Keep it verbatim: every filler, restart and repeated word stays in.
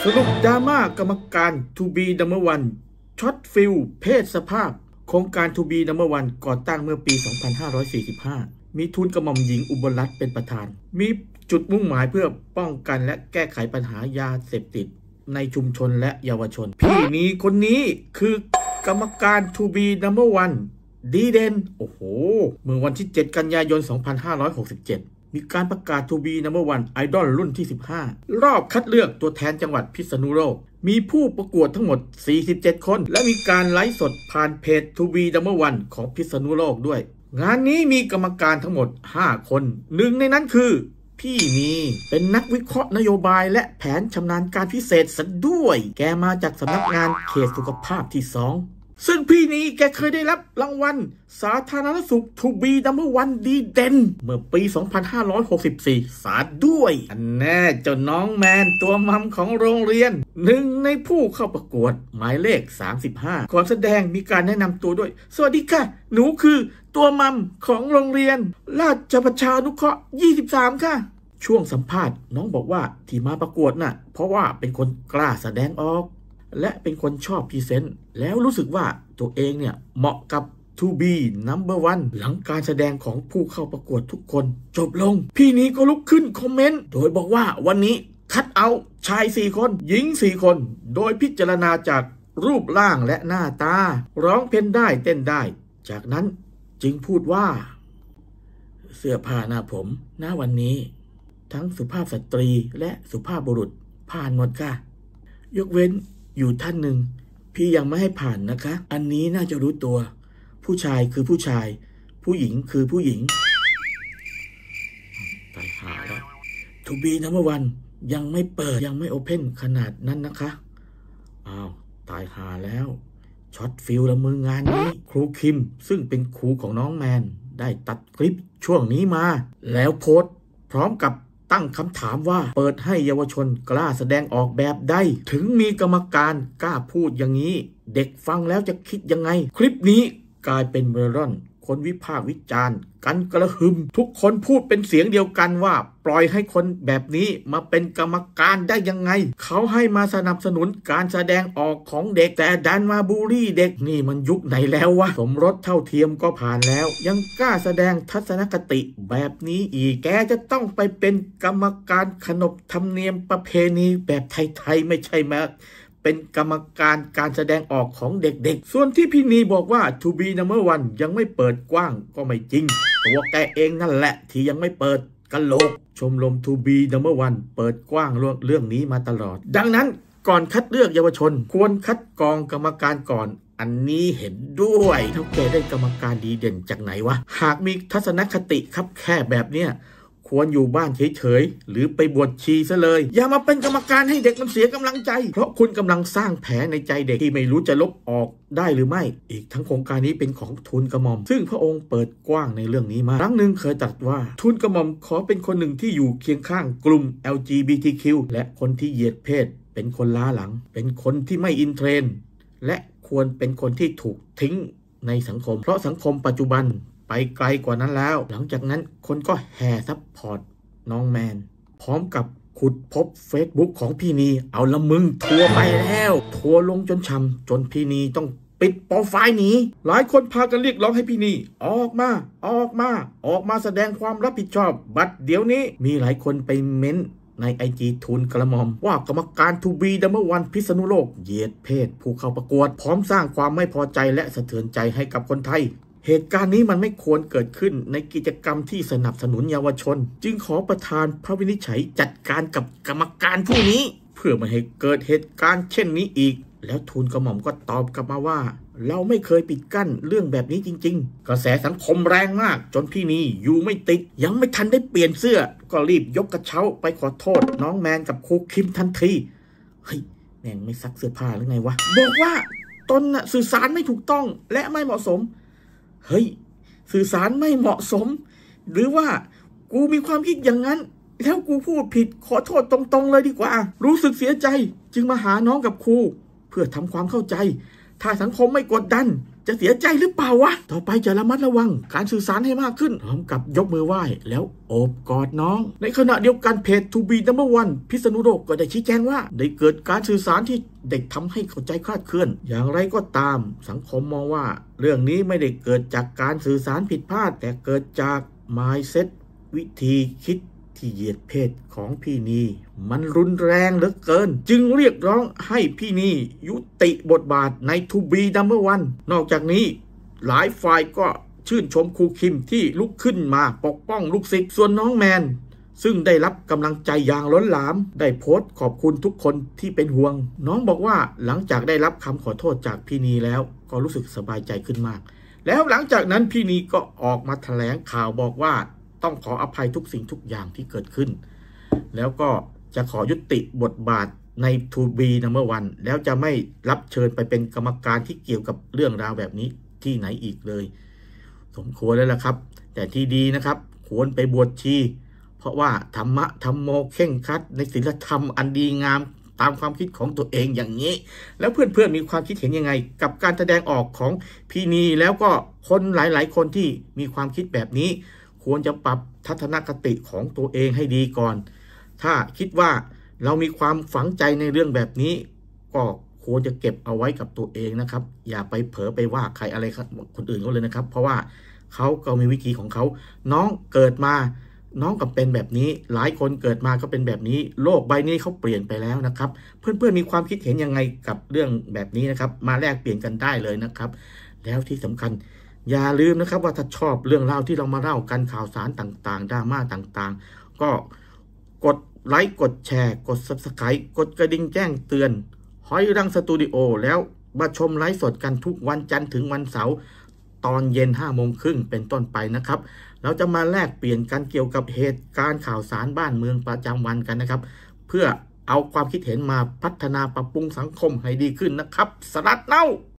รุปดราม่ากรรมการ ทู บี Number วันช็อตฟิลเพศสภาพโครงการ ทู บี Number วันก่อตั้งเมื่อปี สองพันห้าร้อยสี่สิบห้า มีทูลกระหม่อมหญิงอุบลรัตน์เป็นประธานมีจุดมุ่งหมายเพื่อป้องกันและแก้ไขปัญหายาเสพติดในชุมชนและเยาวชนพี่นี้คนนี้คือกรรมการ ทู บี Number วันดีเด่นโอ้โหเมื่อวันที่เจ็ดกันยายน สองพันห้าร้อยหกสิบเจ็ดมีการประกาศ ทู บี Number วันไอดอลรุ่นที่สิบห้ารอบคัดเลือกตัวแทนจังหวัดพิษณุโลกมีผู้ประกวดทั้งหมดสี่สิบเจ็ดคนและมีการไลฟ์สดผ่านเพจ ทู บี Number วันของพิษณุโลกด้วยงานนี้มีกรรมการทั้งหมดห้าคนหนึ่งในนั้นคือพี่นีเป็นนักวิเคราะห์นโยบายและแผนชำนาญการพิเศษซะด้วยแกมาจากสำนักงานเขตสุขภาพที่สองซึ่งพี่นี้แกเคยได้รับรางวัลสาธารณสุข ทู บี Number วันดีเด่นเมื่อปี สองพันห้าร้อยหกสิบสี่ สาดด้วยอันแน่เจ้าน้องแมนตัวมัมของโรงเรียนหนึ่งในผู้เข้าประกวดหมายเลขสามสิบห้าก่อนแสดงมีการแนะนำตัวด้วยสวัสดีค่ะหนูคือตัวมัมของโรงเรียนราชประชานุเคราะห์ยี่สิบสามค่ะช่วงสัมภาษณ์น้องบอกว่าที่มาประกวดน่ะเพราะว่าเป็นคนกล้าแสดงออกและเป็นคนชอบพรีเซนต์แล้วรู้สึกว่าตัวเองเนี่ยเหมาะกับ ทู บี Number วันหลังการแสดงของผู้เข้าประกวดทุกคนจบลงพี่นี้ก็ลุกขึ้นคอมเมนต์โดยบอกว่าวันนี้คัดเอาชายสี่คนหญิงสี่คนโดยพิจารณาจากรูปร่างและหน้าตาร้องเพลงได้เต้นได้จากนั้นจึงพูดว่าเสื้อผ้าหน้าผมหน้าวันนี้ทั้งสุภาพสตรีและสุภาพบุรุษผ่านหมดค่ะยกเว้นอยู่ท่านหนึ่งพี่ยังไม่ให้ผ่านนะคะอันนี้น่าจะรู้ตัวผู้ชายคือผู้ชายผู้หญิงคือผู้หญิงตายหาแล้ว ทู บี Number วันยังไม่เปิดยังไม่โอเพ่นขนาดนั้นนะคะอ้าวตายหาแล้วช็อตฟิลละมืองานนี้ครูคิมซึ่งเป็นครูของน้องแมนได้ตัดคลิปช่วงนี้มาแล้วโพสต์พร้อมกับตั้งคำถามว่าเปิดให้เยาวชนกล้าแสดงออกแบบใดถึงมีกรรมการกล้าพูดอย่างนี้เด็กฟังแล้วจะคิดยังไงคลิปนี้กลายเป็นไวรัลคนวิพากษ์วิจารณ์กันกระหึ่มทุกคนพูดเป็นเสียงเดียวกันว่าปล่อยให้คนแบบนี้มาเป็นกรรมการได้ยังไงเขาให้มาสนับสนุนการแสดงออกของเด็กแต่ดันมาบูลลี่เด็กนี่มันยุคไหนแล้ววะสมรสเท่าเทียมก็ผ่านแล้วยังกล้าแสดงทัศนคติแบบนี้อีกแกจะต้องไปเป็นกรรมการขนบธรรมเนียมประเพณีแบบไทยๆไม่ใช่ไหมเป็นกรรมการการแสดงออกของเด็กๆส่วนที่พี่นีบอกว่า ทู บี Number วันยังไม่เปิดกว้างก็ไม่จริงตัวแกเองนั่นแหละที่ยังไม่เปิดกันโหลกชมรม ทู บี Number วันเปิดกว้างเรื่องนี้มาตลอดดังนั้นก่อนคัดเลือกเยาวชนควรคัดกรองกรรมการก่อนอันนี้เห็นด้วยเท่าแกได้กรรมการดีเด่นจากไหนวะหากมีทัศนคติครับแค่แบบเนี้ยควรอยู่บ้านเฉยๆหรือไปบวชชีซะเลยอย่ามาเป็นกรรมการให้เด็กมันเสียกำลังใจเพราะคุณกำลังสร้างแผลในใจเด็กที่ไม่รู้จะลบออกได้หรือไม่อีกทั้งโครงการนี้เป็นของทูลกระหม่อมซึ่งพระองค์เปิดกว้างในเรื่องนี้มาครั้งหนึ่งเคยตรัสว่าทูลกระหม่อมขอเป็นคนหนึ่งที่อยู่เคียงข้างกลุ่ม แอล จี บี ที คิว และคนที่เหยียดเพศเป็นคนล้าหลังเป็นคนที่ไม่อินเทรนด์และควรเป็นคนที่ถูกทิ้งในสังคมเพราะสังคมปัจจุบันไปไกลกว่านั้นแล้วหลังจากนั้นคนก็แห่ซัพพอร์ตน้องแมนพร้อมกับขุดพบ Facebook ของพี่นีเอาละมึงทัวไปแล้วทัวลงจนช้ำจนพี่นีต้องปิดโปรไฟล์หนีหลายคนพากันเรียกร้องให้พี่นีออกมาออกมาออกมาแสดงความรับผิดชอบบัดเดี๋ยวนี้มีหลายคนไปเม้นใน ไอ จี ทูลกระหม่อมว่ากรรมการ ทู บี Number วันพิษณุโลกเหยียดเพศผู้เข้าประกวดพร้อมสร้างความไม่พอใจและสะเทือนใจให้กับคนไทยเหตุการณ์นี้มันไม่ควรเกิดขึ้นในกิจกรรมที่สนับสนุนเยาวชนจึงขอประธานพระวินิจฉัยจัดการกับกรรมการผู้นี้เพื่อไม่ให้เกิดเหตุการณ์เช่นนี้อีกแล้วทูลกระหม่อมก็ตอบกลับมาว่าเราไม่เคยปิดกั้นเรื่องแบบนี้จริงๆกระแสสังคมแรงมากจนพี่นีอยู่ไม่ติดยังไม่ทันได้เปลี่ยนเสื้อก็รีบยกกระเช้าไปขอโทษน้องแมนกับครูคิมทันทีเฮ้ยแม่งไม่ซักเสื้อผ้าหรือไงวะบอกว่าตนน่ะสื่อสารไม่ถูกต้องและไม่เหมาะสมเฮ้ยสื่อสารไม่เหมาะสมหรือว่ากูมีความคิดอย่างนั้นแล้วกูพูดผิดขอโทษตรงๆเลยดีกว่ารู้สึกเสียใจจึงมาหาน้องกับครูเพื่อทำความเข้าใจถ้าสังคมไม่กดดันจะเสียใจหรือเปล่าวะต่อไปจะระมัดระวังการสื่อสารให้มากขึ้นพร้อมกับยกมือไหว้แล้วโอบกอดน้องในขณะเดียวกันเพจ ทู บี นัมเบอร์ วัน พิษณุโลกก็ได้ชี้แจงว่าได้เกิดการสื่อสารที่เด็กทำให้เข้าใจคลาดเคลื่อนอย่างไรก็ตามสังคมมองว่าเรื่องนี้ไม่ได้เกิดจากการสื่อสารผิดพลาดแต่เกิดจาก mindset วิธีคิดที่เหยียดเพศของพี่นีมันรุนแรงเหลือเกินจึงเรียกร้องให้พี่นียุติบทบาทใน ทู บี นัมเบอร์ วัน นอกจากนี้หลายฝ่ายก็ชื่นชมครูคิมที่ลุกขึ้นมาปกป้องลูกศิษย์ส่วนน้องแมนซึ่งได้รับกำลังใจอย่างล้นหลามได้โพสต์ขอบคุณทุกคนที่เป็นห่วงน้องบอกว่าหลังจากได้รับคำขอโทษจากพี่นีแล้วก็รู้สึกสบายใจขึ้นมากแล้วหลังจากนั้นพี่นีก็ออกมาแถลงข่าวบอกว่าต้องขออภัยทุกสิ่งทุกอย่างที่เกิดขึ้นแล้วก็จะขอยุติบทบาทใน ทู บี นัมเบอร์ วัน แล้วจะไม่รับเชิญไปเป็นกรรมการที่เกี่ยวกับเรื่องราวแบบนี้ที่ไหนอีกเลยสมควรแล้วล่ะครับแต่ที่ดีนะครับควรไปบวชชีเพราะว่าธรรมะธรรมโมเข่งครัดในศีลธรรมอันดีงามตามความคิดของตัวเองอย่างนี้แล้วเพื่อนๆมีความคิดเห็นยังไงกับการแสดงออกของพี่นีแล้วก็คนหลายๆคนที่มีความคิดแบบนี้ควรจะปรับทัศนคติของตัวเองให้ดีก่อนถ้าคิดว่าเรามีความฝังใจในเรื่องแบบนี้ก็ควรจะเก็บเอาไว้กับตัวเองนะครับอย่าไปเผลอไปว่าใครอะไรคนอื่นเขาเลยนะครับเพราะว่าเขาก็มีวิธีของเขาน้องเกิดมาน้องกับเป็นแบบนี้หลายคนเกิดมาก็เป็นแบบนี้โลกใบนี้เขาเปลี่ยนไปแล้วนะครับเพื่อนๆมีความคิดเห็นยังไงกับเรื่องแบบนี้นะครับมาแลกเปลี่ยนกันได้เลยนะครับแล้วที่สำคัญอย่าลืมนะครับว่าถ้าชอบเรื่องเล่าที่เรามาเล่ากันข่าวสารต่างๆดราม่าต่างๆก็กดไลค์กดแชร์กด ซับสไครบ์ กดกระดิ่งแจ้งเตือนหอยรังสตูดิโอแล้วมาชมไลฟ์สดกันทุกวันจันทร์ถึงวันเสาร์ตอนเย็นห้าโมงครึ่งเป็นต้นไปนะครับเราจะมาแลกเปลี่ยนกันเกี่ยวกับเหตุการณ์ข่าวสารบ้านเมืองประจำวันกันนะครับเพื่อเอาความคิดเห็นมาพัฒนาปรับปรุงสังคมให้ดีขึ้นนะครับสลัดเน่า